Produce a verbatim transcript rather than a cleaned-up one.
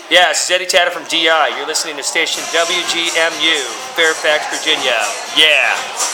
Yeah, this is Eddie Tatter from D I. You're listening to station W G M U, Fairfax, Virginia. Yeah.